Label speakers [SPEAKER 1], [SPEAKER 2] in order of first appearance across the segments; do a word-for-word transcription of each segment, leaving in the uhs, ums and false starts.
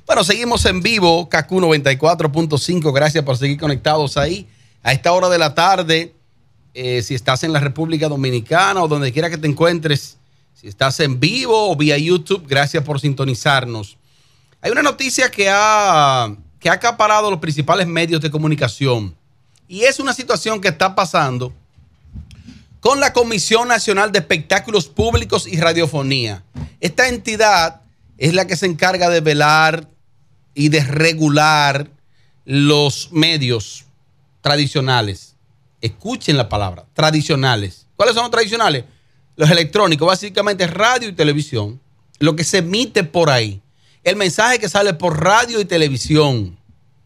[SPEAKER 1] Bueno, seguimos en vivo, K Q noventa y cuatro punto cinco. Gracias por seguir conectados ahí a esta hora de la tarde. Eh, si estás en la República Dominicana o donde quiera que te encuentres, si estás en vivo o vía YouTube, gracias por sintonizarnos. Hay una noticia que ha, que ha acaparado los principales medios de comunicación y es una situación que está pasando con la Comisión Nacional de Espectáculos Públicos y Radiofonía. Esta entidad es la que se encarga de velar y de regular los medios tradicionales. Escuchen la palabra, tradicionales. ¿Cuáles son los tradicionales? Los electrónicos, básicamente radio y televisión. Lo que se emite por ahí. El mensaje que sale por radio y televisión.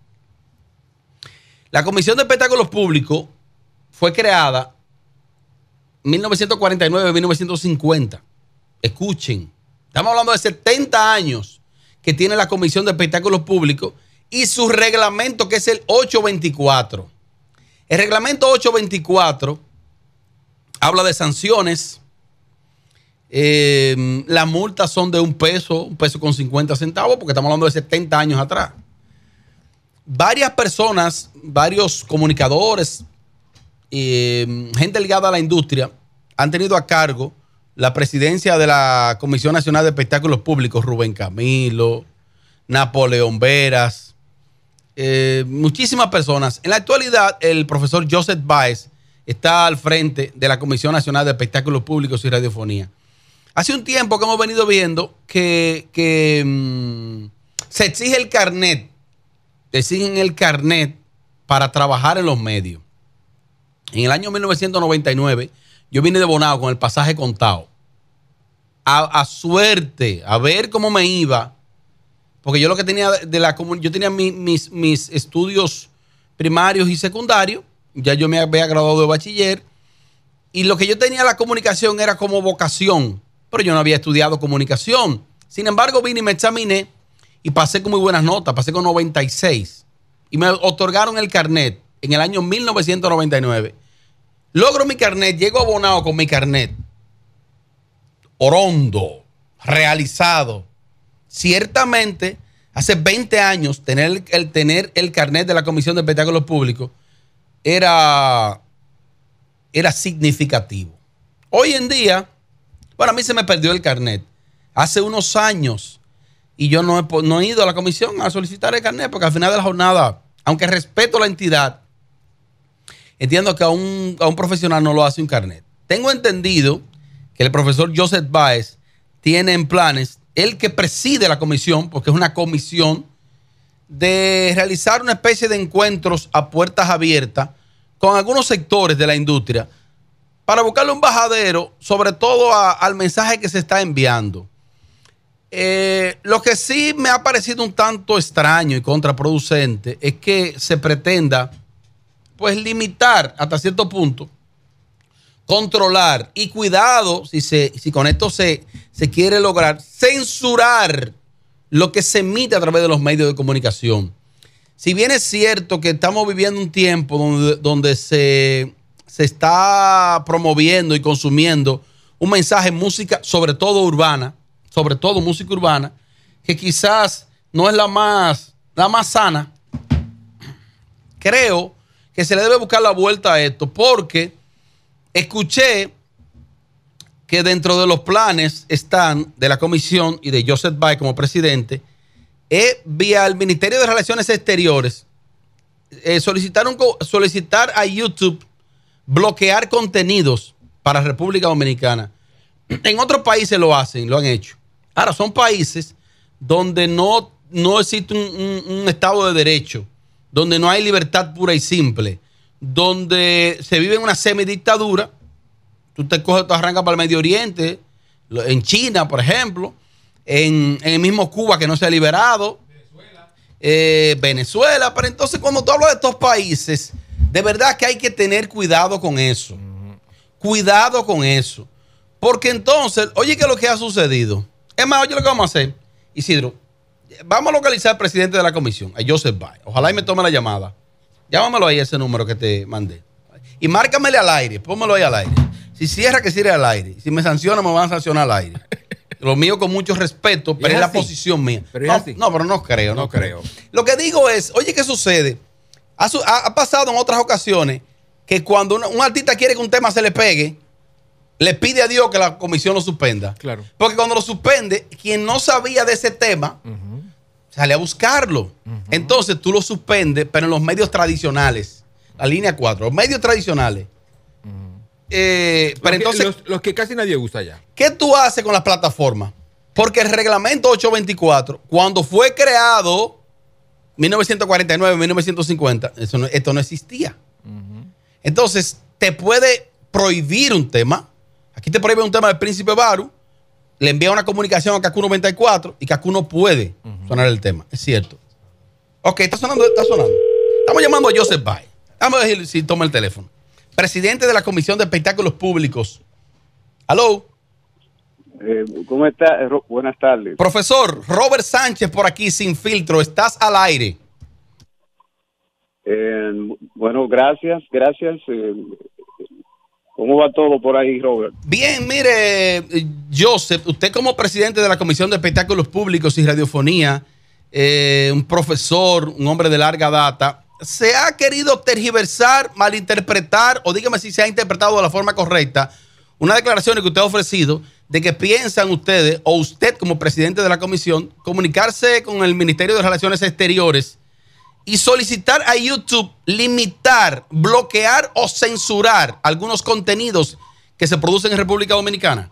[SPEAKER 1] La Comisión de Espectáculos Públicos fue creada en mil novecientos cuarenta y nueve a mil novecientos cincuenta. Escuchen. Estamos hablando de setenta años que tiene la Comisión de Espectáculos Públicos y su reglamento, que es el ochocientos veinticuatro. El reglamento ochocientos veinticuatro habla de sanciones. Eh, las multas son de un peso, un peso con cincuenta centavos, porque estamos hablando de setenta años atrás. Varias personas, varios comunicadores, eh, gente ligada a la industria, han tenido a cargo la presidencia de la Comisión Nacional de Espectáculos Públicos. Rubén Camilo, Napoleón Veras, eh, muchísimas personas. En la actualidad, el profesor Joseph Báez está al frente de la Comisión Nacional de Espectáculos Públicos y Radiofonía. Hace un tiempo que hemos venido viendo que, que mmm, se exige el carnet, se exigen el carnet para trabajar en los medios. En el año mil novecientos noventa y nueve, yo vine de Bonao con el pasaje contado. A, a suerte, a ver cómo me iba. Porque yo lo que tenía de la yo tenía mi, mis, mis estudios primarios y secundarios. Ya yo me había graduado de bachiller. Y lo que yo tenía la comunicación era como vocación. Pero yo no había estudiado comunicación. Sin embargo, vine y me examiné y pasé con muy buenas notas. Pasé con noventa y seis. Y me otorgaron el carnet en el año mil novecientos noventa y nueve. Logro mi carnet, llego a Bonao con mi carnet. Orondo, realizado. Ciertamente, hace veinte años, tener el, el, tener el carnet de la Comisión de Espectáculos Públicos era, era significativo. Hoy en día, bueno, a mí se me perdió el carnet. Hace unos años, y yo no he, no he ido a la comisión a solicitar el carnet, porque al final de la jornada, aunque respeto la entidad, entiendo que a un, a un profesional no lo hace un carnet. Tengo entendido que el profesor Joseph Báez tiene en planes, él que preside la comisión, porque es una comisión, de realizar una especie de encuentros a puertas abiertas con algunos sectores de la industria para buscarle un bajadero, sobre todo a, al mensaje que se está enviando. Eh, lo que sí me ha parecido un tanto extraño y contraproducente es que se pretenda pues limitar hasta cierto punto, controlar y cuidado si, se, si con esto se, se quiere lograr censurar lo que se emite a través de los medios de comunicación. Si bien es cierto que estamos viviendo un tiempo donde, donde se, se está promoviendo y consumiendo un mensaje en música, sobre todo urbana, sobre todo música urbana, que quizás no es la más, la más sana, creo que se le debe buscar la vuelta a esto, porque escuché que dentro de los planes están de la comisión y de Joseph Báez como presidente, eh, vía el Ministerio de Relaciones Exteriores, eh, solicitaron, solicitar a YouTube bloquear contenidos para República Dominicana. En otros países lo hacen, lo han hecho. Ahora, son países donde no, no existe un, un, un Estado de Derecho, donde no hay libertad pura y simple, donde se vive en una semidictadura. Tú te coges, tú arrancas para el Medio Oriente, en China, por ejemplo, en, en el mismo Cuba que no se ha liberado, Venezuela. Eh, Venezuela. Pero entonces, cuando tú hablas de estos países, de verdad que hay que tener cuidado con eso. Uh-huh. Cuidado con eso. Porque entonces, oye, ¿qué es lo que ha sucedido? Es más, oye, lo que vamos a hacer, Isidro, vamos a localizar al presidente de la comisión, a Joseph Báez. Ojalá y me tome la llamada. Llámamelo ahí, ese número que te mandé. Y márcamele al aire, pónmelo ahí al aire. Si cierra, que cierre al aire. Si me sanciona, me van a sancionar al aire. Lo mío con mucho respeto, pero es, es la posición mía.
[SPEAKER 2] Pero
[SPEAKER 1] no,
[SPEAKER 2] es así.
[SPEAKER 1] no, pero no creo.
[SPEAKER 2] No,
[SPEAKER 1] no
[SPEAKER 2] creo.
[SPEAKER 1] creo. Lo que digo es, oye, ¿qué sucede? Ha, ha, ha pasado en otras ocasiones que cuando una, un artista quiere que un tema se le pegue, le pide a Dios que la comisión lo suspenda.
[SPEAKER 2] Claro.
[SPEAKER 1] Porque cuando lo suspende, quien no sabía de ese tema, uh-huh. sale a buscarlo. Uh-huh. Entonces tú lo suspendes, pero en los medios tradicionales. La línea cuatro, los medios tradicionales. Eh, pero
[SPEAKER 2] los, que,
[SPEAKER 1] entonces,
[SPEAKER 2] los, los que casi nadie usa ya.
[SPEAKER 1] ¿Qué tú haces con las plataformas? Porque el reglamento ochocientos veinticuatro, cuando fue creado, mil novecientos cuarenta y nueve, mil novecientos cincuenta, eso no, esto no existía. Uh-huh. Entonces, te puede prohibir un tema. Aquí te prohíbe un tema del Príncipe Baru, le envía una comunicación a Kaku noventa y cuatro y Kaku no puede uh-huh. sonar el tema. Es cierto. Ok, está sonando, está sonando. Estamos llamando a Joseph Bay. Vamos a ver si toma el teléfono. Presidente de la Comisión de Espectáculos Públicos. ¿Aló?
[SPEAKER 3] Eh, ¿Cómo está? Eh, buenas tardes.
[SPEAKER 1] Profesor Robert Sánchez por aquí, sin filtro. Estás al aire.
[SPEAKER 3] Eh, bueno, gracias, gracias. Eh, ¿Cómo va todo por ahí, Robert?
[SPEAKER 1] Bien, mire, Joseph, usted como presidente de la Comisión de Espectáculos Públicos y Radiofonía, eh, un profesor, un hombre de larga data, ¿se ha querido tergiversar, malinterpretar, o dígame si se ha interpretado de la forma correcta, una declaración que usted ha ofrecido de que piensan ustedes, o usted como presidente de la comisión, comunicarse con el Ministerio de Relaciones Exteriores y solicitar a YouTube limitar, bloquear o censurar algunos contenidos que se producen en República Dominicana?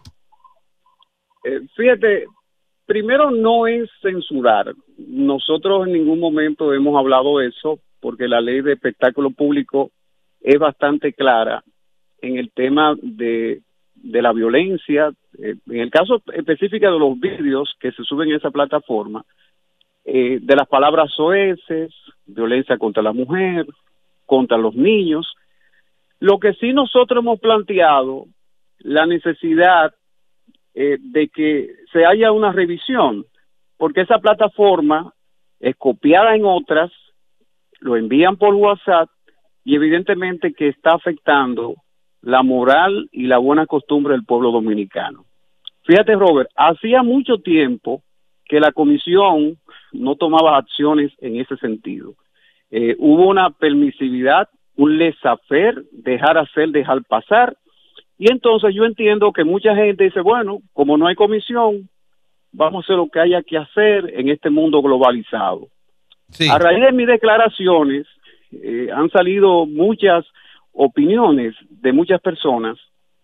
[SPEAKER 3] Eh, fíjate, primero no es censurar. Nosotros en ningún momento hemos hablado de eso, porque la ley de espectáculo público es bastante clara en el tema de, de la violencia. Eh, en el caso específico de los vídeos que se suben en esa plataforma, eh, de las palabras soeces, violencia contra la mujer, contra los niños. Lo que sí nosotros hemos planteado, la necesidad eh, de que se haya una revisión, porque esa plataforma es copiada en otras, lo envían por WhatsApp y evidentemente que está afectando la moral y la buena costumbre del pueblo dominicano. Fíjate, Robert, hacía mucho tiempo que la comisión no tomaba acciones en ese sentido. Eh, hubo una permisividad, un laissez-faire, dejar hacer, dejar pasar, y entonces yo entiendo que mucha gente dice, bueno, como no hay comisión, vamos a hacer lo que haya que hacer en este mundo globalizado. Sí. A raíz de mis declaraciones, eh, han salido muchas opiniones de muchas personas,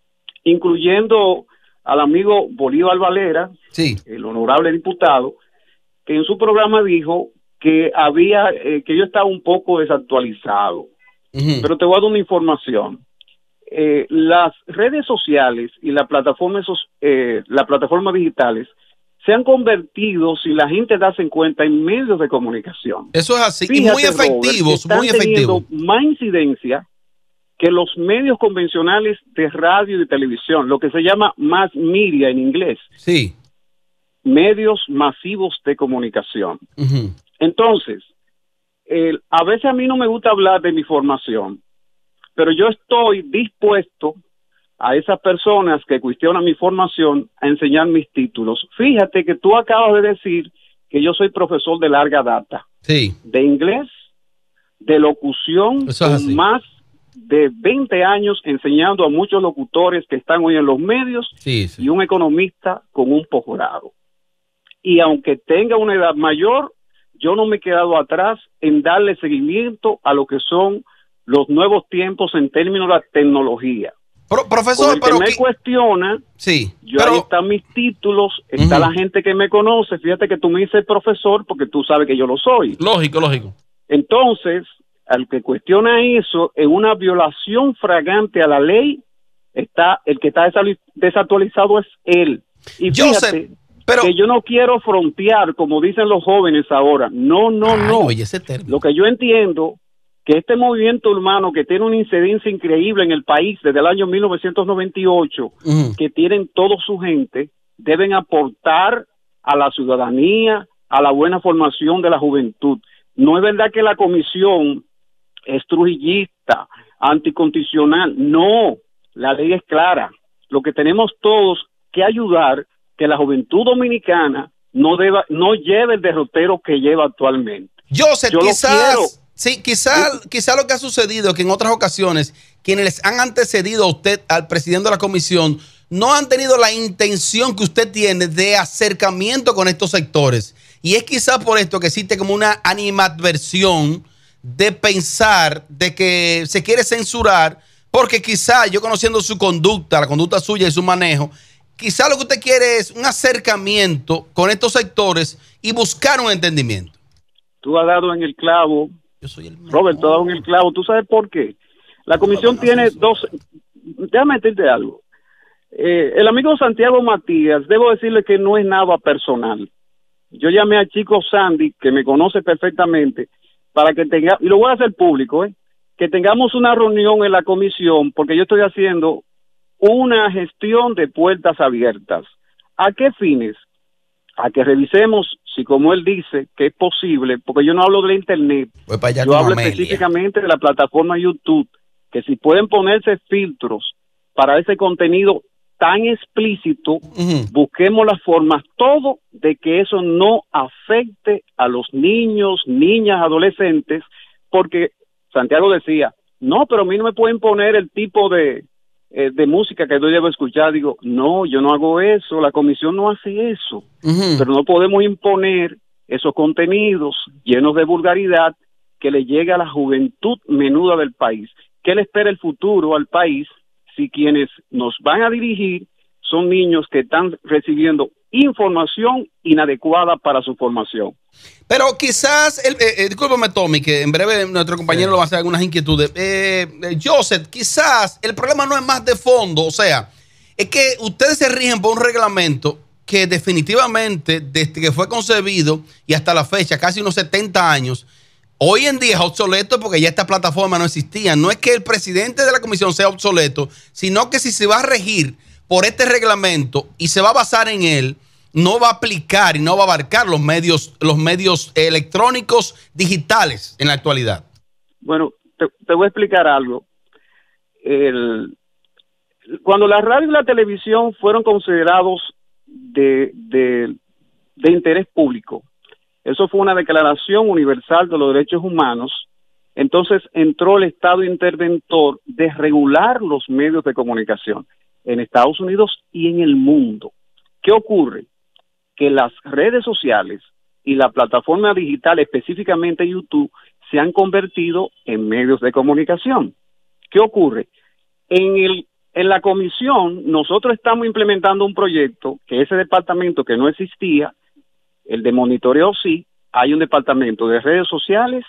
[SPEAKER 3] incluyendo al amigo Bolívar Valera, sí. el honorable diputado, que en su programa dijo que había, eh, que yo estaba un poco desactualizado. Uh-huh. Pero te voy a dar una información. Eh, las redes sociales y las plataformas, eh, las plataformas digitales se han convertido, si la gente da en cuenta, en medios de comunicación.
[SPEAKER 1] Eso es así. Fíjate, y muy efectivos,
[SPEAKER 3] Robert,
[SPEAKER 1] muy efectivos.
[SPEAKER 3] Más incidencia que los medios convencionales de radio y televisión, lo que se llama mass media en inglés.
[SPEAKER 1] Sí.
[SPEAKER 3] Medios masivos de comunicación. Uh-huh. Entonces, eh, a veces a mí no me gusta hablar de mi formación, pero yo estoy dispuesto a esas personas que cuestionan mi formación a enseñar mis títulos. Fíjate que tú acabas de decir que yo soy profesor de larga data.
[SPEAKER 1] Sí.
[SPEAKER 3] De inglés, de locución, con más de veinte años enseñando a muchos locutores que están hoy en los medios,
[SPEAKER 1] sí, sí.
[SPEAKER 3] y un economista con un posgrado. Y aunque tenga una edad mayor, yo no me he quedado atrás en darle seguimiento a lo que son los nuevos tiempos en términos de la tecnología.
[SPEAKER 1] Pro, profesor,
[SPEAKER 3] Con el
[SPEAKER 1] pero
[SPEAKER 3] que me
[SPEAKER 1] que...
[SPEAKER 3] cuestiona,
[SPEAKER 1] sí,
[SPEAKER 3] yo
[SPEAKER 1] pero...
[SPEAKER 3] ahí están mis títulos, está uh-huh. la gente que me conoce. Fíjate que tú me dices profesor porque tú sabes que yo lo soy.
[SPEAKER 1] Lógico, lógico.
[SPEAKER 3] Entonces, al que cuestiona eso, en una violación flagrante a la ley, está el que está desactualizado es él. Y fíjate,
[SPEAKER 1] Joseph, pero...
[SPEAKER 3] que yo no quiero frontear, como dicen los jóvenes ahora. No, no,
[SPEAKER 1] Ay,
[SPEAKER 3] no.
[SPEAKER 1] Oye, ese término.
[SPEAKER 3] Lo que yo entiendo, que este movimiento humano que tiene una incidencia increíble en el país desde el año mil novecientos noventa y ocho, uh-huh. que tienen toda su gente, deben aportar a la ciudadanía, a la buena formación de la juventud. No es verdad que la comisión es trujillista, anticonstitucional. No, la ley es clara. Lo que tenemos todos que ayudar que la juventud dominicana no deba, no lleve el derrotero que lleva actualmente.
[SPEAKER 1] Joseph, Yo quizás, sí, quizás, quizás lo que ha sucedido es que en otras ocasiones quienes han antecedido a usted, al presidente de la comisión, no han tenido la intención que usted tiene de acercamiento con estos sectores. Y es quizás por esto que existe como una animadversión de pensar de que se quiere censurar, porque quizás yo conociendo su conducta, la conducta suya y su manejo, quizás lo que usted quiere es un acercamiento con estos sectores y buscar un entendimiento.
[SPEAKER 3] Tú has dado en el clavo,
[SPEAKER 1] yo soy el
[SPEAKER 3] Robert, tú has dado en el clavo. ¿Tú sabes por qué? La comisión no, tiene dos... Déjame decirte algo. Eh, el amigo Santiago Matías, debo decirle que no es nada personal. Yo llamé al chico Sandy, que me conoce perfectamente, para que tenga, y lo voy a hacer público, ¿eh? que tengamos una reunión en la comisión, porque yo estoy haciendo una gestión de puertas abiertas. ¿A qué fines? A que revisemos si, como él dice, que es posible, porque yo no hablo de la internet, yo hablo Amelia. específicamente de la plataforma YouTube, que si pueden ponerse filtros para ese contenido tan explícito, uh-huh. busquemos las formas, todo de que eso no afecte a los niños, niñas, adolescentes, porque Santiago decía, no, pero a mí no me pueden poner el tipo de, eh, de música que yo debo escuchar. Digo, no, yo no hago eso, la comisión no hace eso, uh-huh. pero no podemos imponer esos contenidos llenos de vulgaridad que le llegue a la juventud menuda del país. ¿Qué le espera el futuro al país si quienes nos van a dirigir son niños que están recibiendo información inadecuada para su formación?
[SPEAKER 1] Pero quizás, el, eh, eh, discúlpame Tommy, que en breve nuestro compañero sí. lo va a hacer algunas inquietudes. Eh, eh, Joseph, quizás el problema no es más de fondo, o sea, es que ustedes se rigen por un reglamento que definitivamente, desde que fue concebido y hasta la fecha, casi unos setenta años, hoy en día es obsoleto porque ya esta plataforma no existía. No es que el presidente de la comisión sea obsoleto, sino que si se va a regir por este reglamento y se va a basar en él, no va a aplicar y no va a abarcar los medios, los medios electrónicos digitales en la actualidad.
[SPEAKER 3] Bueno, te, te voy a explicar algo. El, cuando la radio y la televisión fueron considerados de, de, de interés público, eso fue una declaración universal de los derechos humanos. Entonces entró el Estado interventor de regular los medios de comunicación en Estados Unidos y en el mundo. ¿Qué ocurre? Que las redes sociales y la plataforma digital, específicamente YouTube, se han convertido en medios de comunicación. ¿Qué ocurre? En el en la comisión nosotros estamos implementando un proyecto que ese departamento que no existía, el de monitoreo sí, hay un departamento de redes sociales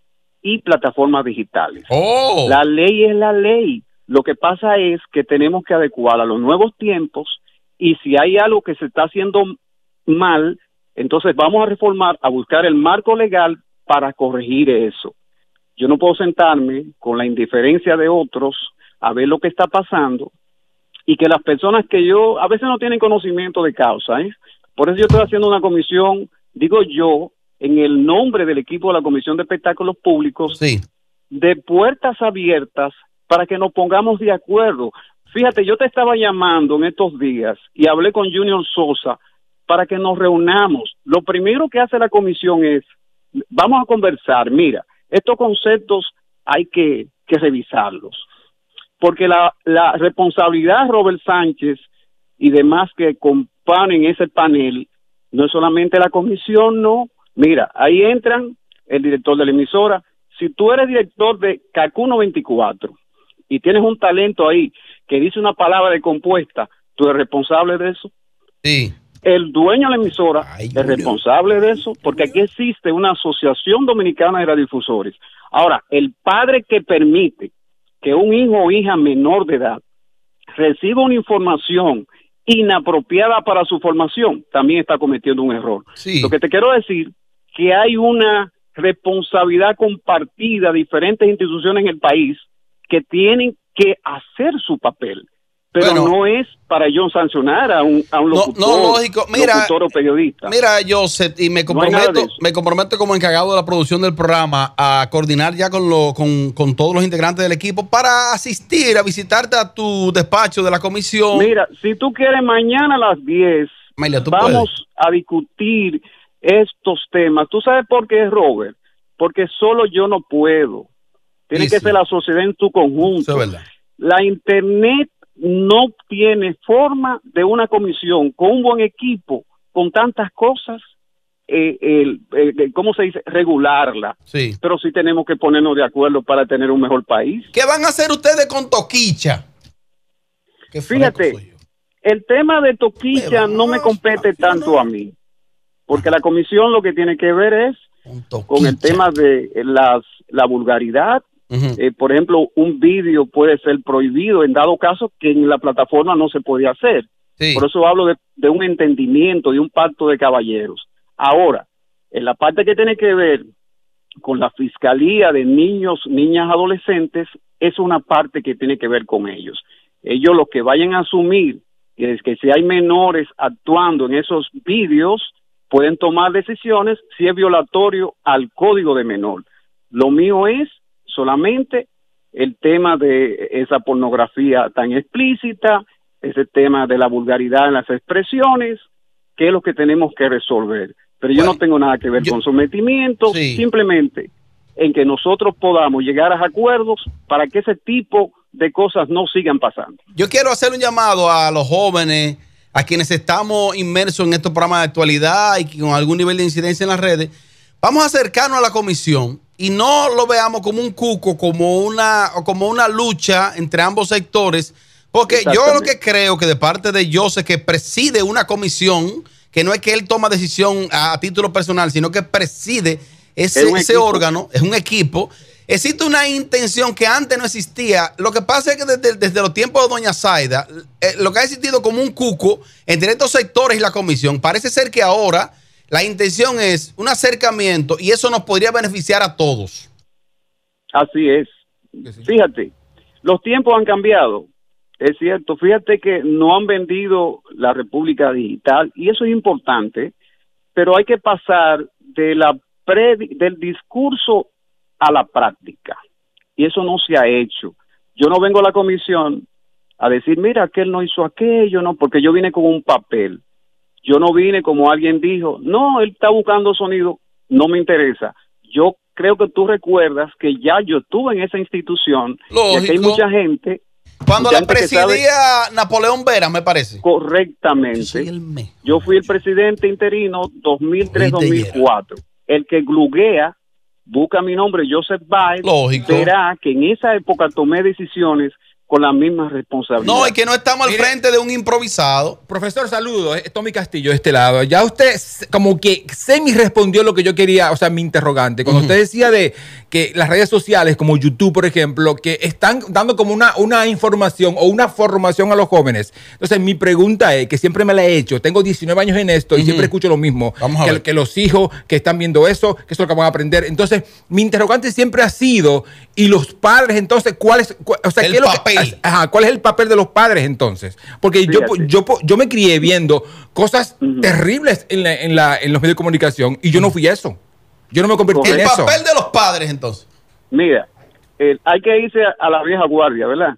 [SPEAKER 3] y plataformas digitales.
[SPEAKER 1] Oh.
[SPEAKER 3] La ley es la ley. Lo que pasa es que tenemos que adecuarla a los nuevos tiempos y si hay algo que se está haciendo mal, entonces vamos a reformar, a buscar el marco legal para corregir eso. Yo no puedo sentarme con la indiferencia de otros a ver lo que está pasando y que las personas que yo, a veces no tienen conocimiento de causa, ¿eh? Por eso yo estoy haciendo una comisión, digo yo, en el nombre del equipo de la Comisión de Espectáculos Públicos,
[SPEAKER 1] sí.
[SPEAKER 3] de puertas abiertas para que nos pongamos de acuerdo. Fíjate, yo te estaba llamando en estos días y hablé con Junior Sosa para que nos reunamos. Lo primero que hace la comisión es, vamos a conversar, mira, estos conceptos hay que, que revisarlos, porque la, la responsabilidad de Robert Sánchez y demás que componen ese panel, no es solamente la comisión, no. Mira, ahí entran el director de la emisora. Si tú eres director de Cacuno veinticuatro y tienes un talento ahí que dice una palabra de compuesta, ¿tú eres responsable de eso?
[SPEAKER 1] Sí.
[SPEAKER 3] El dueño de la emisora
[SPEAKER 1] Ay,
[SPEAKER 3] es responsable de eso, porque aquí existe una asociación dominicana de radiodifusores. Ahora, el padre que permite que un hijo o hija menor de edad reciba una información inapropiada para su formación, también está cometiendo un error.
[SPEAKER 1] Sí.
[SPEAKER 3] Lo que te quiero decir que hay una responsabilidad compartida, diferentes instituciones en el país que tienen que hacer su papel, pero bueno, no es para yo sancionar a un, a un locutor,
[SPEAKER 1] no, no, lógico. Mira,
[SPEAKER 3] locutor o periodista.
[SPEAKER 1] Mira, Joseph, y me comprometo, no me comprometo como encargado de la producción del programa a coordinar ya con, lo, con, con todos los integrantes del equipo para asistir, a visitarte a tu despacho de la comisión.
[SPEAKER 3] Mira, si tú quieres mañana a las diez,
[SPEAKER 1] Amelia, ¿tú
[SPEAKER 3] vamos
[SPEAKER 1] puedes?
[SPEAKER 3] a discutir estos temas. ¿Tú sabes por qué, Robert? Porque solo yo no puedo. Tiene
[SPEAKER 1] Sí,
[SPEAKER 3] que
[SPEAKER 1] sí.
[SPEAKER 3] ser la sociedad en su conjunto.
[SPEAKER 1] Eso es verdad.
[SPEAKER 3] La Internet no tiene forma de una comisión con un buen equipo, con tantas cosas, eh, el, eh, ¿cómo se dice? Regularla.
[SPEAKER 1] Sí.
[SPEAKER 3] Pero sí tenemos que ponernos de acuerdo para tener un mejor país.
[SPEAKER 1] ¿Qué van a hacer ustedes con Toquicha? Qué
[SPEAKER 3] Fíjate,
[SPEAKER 1] soy yo.
[SPEAKER 3] el tema de Toquicha no me compete tanto a mí, porque la comisión lo que tiene que ver es con el tema de las, la vulgaridad. Uh-huh. Eh, por ejemplo, un vídeo puede ser prohibido en dado caso que en la plataforma no se podía hacer. Sí. Por eso hablo de, de un entendimiento, de un pacto de caballeros. Ahora, en la parte que tiene que ver con la fiscalía de niños, niñas, adolescentes, es una parte que tiene que ver con ellos. Ellos los que vayan a asumir es que si hay menores actuando en esos vídeos, pueden tomar decisiones si es violatorio al código de menor. Lo mío es solamente el tema de esa pornografía tan explícita, ese tema de la vulgaridad en las expresiones, que es lo que tenemos que resolver. Pero yo bueno, no tengo nada que ver yo, con sometimientos, sí. Simplemente en que nosotros podamos llegar a acuerdos para que ese tipo de cosas no sigan pasando.
[SPEAKER 1] Yo quiero hacer un llamado a los jóvenes, a quienes estamos inmersos en estos programas de actualidad y con algún nivel de incidencia en las redes. Vamos a acercarnos a la comisión y no lo veamos como un cuco, como una, como una lucha entre ambos sectores, porque yo lo que creo que de parte de Joseph, que preside una comisión, que no es que él toma decisión a, a título personal, sino que preside ese, ese órgano, es un equipo. Existe una intención que antes no existía. Lo que pasa es que desde, desde los tiempos de doña Zaida, eh, lo que ha existido como un cuco entre estos sectores y la comisión, parece ser que ahora la intención es un acercamiento y eso nos podría beneficiar a todos.
[SPEAKER 3] Así es. Fíjate, los tiempos han cambiado. Es cierto, fíjate que no han vendido la República Digital y eso es importante, pero hay que pasar de la pre, del discurso a la práctica y eso no se ha hecho. Yo no vengo a la comisión a decir, mira, aquel no hizo aquello, no, porque yo vine con un papel. Yo no vine como alguien dijo, no, él está buscando sonido, no me interesa. Yo creo que tú recuerdas que ya yo estuve en esa institución. Lógico. Y aquí hay mucha gente.
[SPEAKER 1] Cuando la presidía Napoleón Vera, me parece.
[SPEAKER 3] Correctamente. Yo, yo fui el presidente interino dos mil tres a dos mil cuatro. El que gluguea, busca mi nombre, Joseph Baez, verá que en esa época tomé decisiones con la misma responsabilidad.
[SPEAKER 1] No, y que no estamos al Mire, frente de un improvisado.
[SPEAKER 2] Profesor, saludos. Eh, Tommy Castillo, de este lado. Ya usted como que semi respondió lo que yo quería, o sea, mi interrogante. Cuando uh-huh. usted decía de que las redes sociales como YouTube, por ejemplo, que están dando como una, una información o una formación a los jóvenes. Entonces, mi pregunta es, que siempre me la he hecho, tengo diecinueve años en esto uh-huh. y siempre escucho lo mismo. Vamos a que, ver. que los hijos que están viendo eso, que eso es lo que van a aprender. Entonces, mi interrogante siempre ha sido, ¿y los padres entonces cuáles? Cuál, o sea,
[SPEAKER 1] el
[SPEAKER 2] ¿qué es lo
[SPEAKER 1] papel.
[SPEAKER 2] que, ajá, ¿cuál es el papel de los padres entonces? Porque yo, yo, yo me crié viendo cosas uh-huh. terribles en, la, en, la, en los medios de comunicación y yo no fui eso. Yo no me convertí en eso.
[SPEAKER 1] El papel de los padres entonces.
[SPEAKER 3] Mira, eh, hay que irse a, a la vieja guardia, ¿verdad?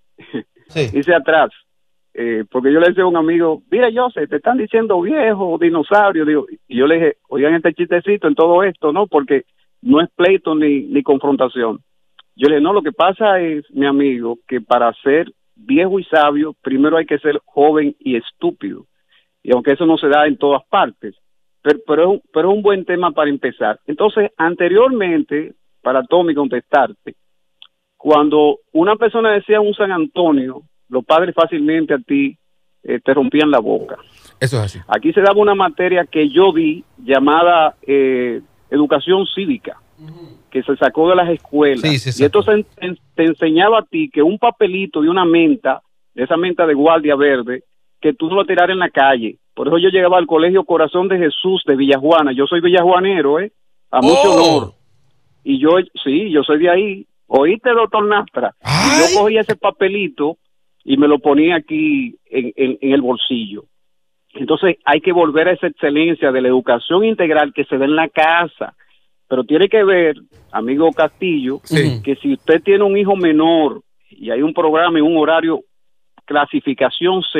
[SPEAKER 3] Sí. Irse atrás. Eh, porque yo le decía a un amigo, mira, Joseph, te están diciendo viejo, dinosaurio. Digo, y yo le dije, oigan este chistecito en todo esto, ¿no? Porque no es pleito ni, ni confrontación. Yo le dije, no, lo que pasa es, mi amigo, que para ser viejo y sabio, primero hay que ser joven y estúpido. Y aunque eso no se da en todas partes, pero, pero, pero es un buen tema para empezar. Entonces, anteriormente, para Tommy contestarte, cuando una persona decía un San Antonio, los padres fácilmente a ti eh, te rompían la boca.
[SPEAKER 2] Eso es así.
[SPEAKER 3] Aquí se daba una materia que yo di llamada eh, educación cívica, uh-huh. que se sacó de las escuelas. Sí, sí, y esto se, te enseñaba a ti que un papelito de una menta, de esa menta de guardia verde, que tú no lo tiraras en la calle. Por eso yo llegaba al colegio Corazón de Jesús de Villajuana. Yo soy villajuanero, ¿eh? A mucho oh. honor. Y yo, sí, yo soy de ahí. ¿Oíste, doctor Nastra? Y yo cogía ese papelito y me lo ponía aquí en, en, en el bolsillo. Entonces hay que volver a esa excelencia de la educación integral que se da en la casa. Pero tiene que ver, amigo Castillo, sí. que si usted tiene un hijo menor y hay un programa y un horario clasificación C,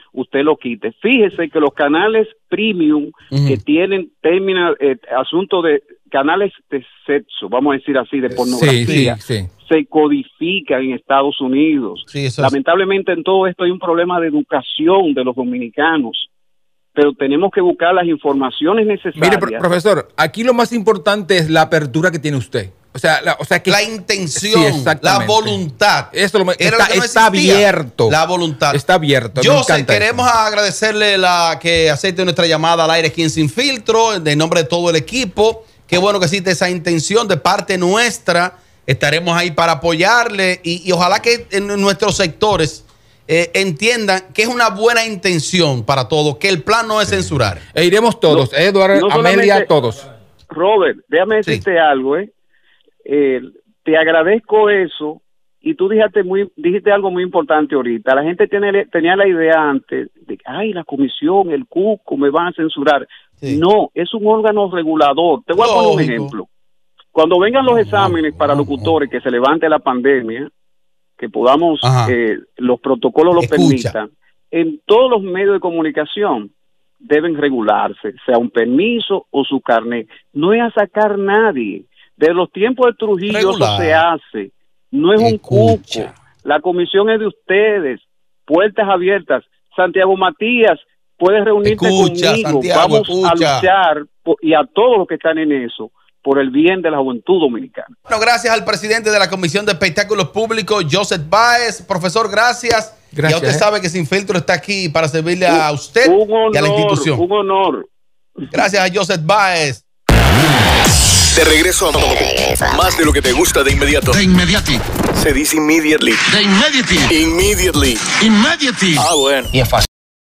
[SPEAKER 3] usted lo quite. Fíjese que los canales premium uh-huh. que tienen término, eh, asunto de canales de sexo, vamos a decir así, de pornografía, sí, sí, sí. se codifican en Estados Unidos. Sí, Lamentablemente en todo esto hay un problema de educación de los dominicanos, pero tenemos que buscar las informaciones necesarias.
[SPEAKER 2] Mire, profesor, aquí lo más importante es la apertura que tiene usted. O sea, la, o sea que
[SPEAKER 1] la intención, sí, la voluntad.
[SPEAKER 2] Eso lo, está, no está abierto.
[SPEAKER 1] La voluntad.
[SPEAKER 2] Está abierto.
[SPEAKER 1] Yo sé, queremos eso. agradecerle la que acepte nuestra llamada al aire aquí en Sin Filtro, en nombre de todo el equipo. Qué bueno que existe esa intención de parte nuestra. Estaremos ahí para apoyarle y, y ojalá que en nuestros sectores eh, entiendan que es una buena intención para todos, que el plan no es sí. censurar.
[SPEAKER 2] E iremos todos, no, Eduardo, no Amelia, todos.
[SPEAKER 3] Robert, déjame decirte sí. algo, ¿eh? Eh, te agradezco eso y tú dijiste muy dijiste algo muy importante ahorita. La gente tiene, tenía la idea antes de que ay, la comisión, el cuco me van a censurar. Sí. No, es un órgano regulador. Te voy Lógico. a poner un ejemplo. Cuando vengan los exámenes para locutores, que se levante la pandemia, que podamos, eh, los protocolos lo permitan, en todos los medios de comunicación deben regularse, sea un permiso o su carnet. No es a sacar nadie. De los tiempos de Trujillo Regular. Eso se hace. No es Escucha. un cuco. La comisión es de ustedes. Puertas abiertas. Santiago Matías, puedes reunirte
[SPEAKER 1] escucha,
[SPEAKER 3] conmigo.
[SPEAKER 1] Santiago,
[SPEAKER 3] Vamos
[SPEAKER 1] escucha.
[SPEAKER 3] a luchar por, y a todos los que están en eso por el bien de la juventud dominicana.
[SPEAKER 1] Bueno, gracias al presidente de la Comisión de Espectáculos Públicos, Joseph Báez. Profesor, gracias.
[SPEAKER 2] gracias
[SPEAKER 1] ya usted
[SPEAKER 2] eh.
[SPEAKER 1] sabe que Sin Filtro está aquí para servirle un, a usted
[SPEAKER 3] un honor,
[SPEAKER 1] y a la institución.
[SPEAKER 3] Un honor.
[SPEAKER 1] Gracias a Joseph Báez.
[SPEAKER 4] De regreso a más de lo que te gusta de inmediato.
[SPEAKER 5] De inmediati.
[SPEAKER 4] Se dice immediately.
[SPEAKER 5] De inmediati.
[SPEAKER 4] Immediately.
[SPEAKER 5] Immediati.
[SPEAKER 4] Ah, bueno.
[SPEAKER 5] Y es fácil.